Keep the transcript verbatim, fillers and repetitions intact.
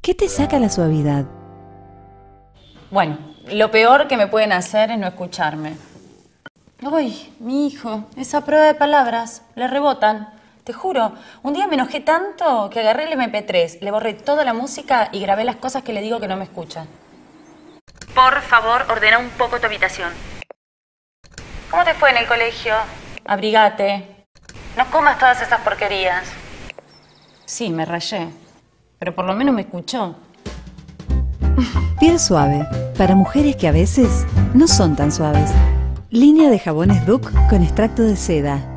¿Qué te saca la suavidad? Bueno, lo peor que me pueden hacer es no escucharme. Uy, mi hijo, esa prueba de palabras, le rebotan. Te juro, un día me enojé tanto que agarré el eme pe tres, le borré toda la música y grabé las cosas que le digo que no me escucha. Por favor, ordena un poco tu habitación. ¿Cómo te fue en el colegio? Abrigate. No comas todas esas porquerías. Sí, me rayé, pero por lo menos me escuchó. Piel suave, para mujeres que a veces no son tan suaves. Línea de jabones Duc con extracto de seda.